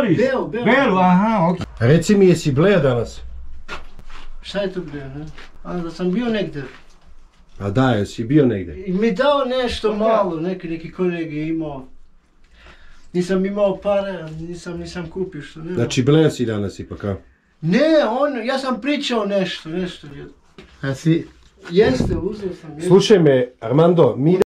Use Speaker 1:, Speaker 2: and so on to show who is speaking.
Speaker 1: Belu, aha, okej.
Speaker 2: Reci mi, jesi Bljejo danas?
Speaker 3: Šta je to Bljejo, ne? A da sam bio negdje.
Speaker 2: A da, jesi bio negdje?
Speaker 3: I mi dao nešto malo, neki kolege imao. Nisam imao para, nisam kupio što nema.
Speaker 2: Znači Bljejo si danas ipak, a?
Speaker 3: Ne, ja sam pričao nešto.
Speaker 2: A si...
Speaker 3: Jeste, uzeo sam.
Speaker 2: Slušaj me, Armando, mi